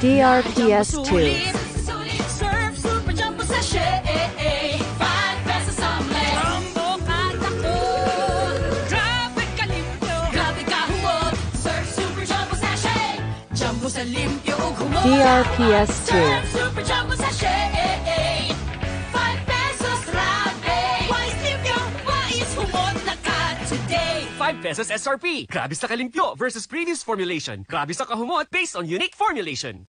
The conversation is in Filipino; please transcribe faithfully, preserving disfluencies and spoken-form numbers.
D R P S two. Surf Super Jumbo Sachet. five pesos omelet. Jumbo katako. Grabe ka limpyo. Grabe ka humot. Surf Super Jumbo Sachet. Jumbo sa limpyo ug humot. D R P S two. Surf Super Jumbo Sachet. five pesos rabe. Wais limpyo, wais humot na ka today. five pesos S R P. Grabe sa kalimpyo versus previous formulation. Grabe sa kahumot based on unique formulation.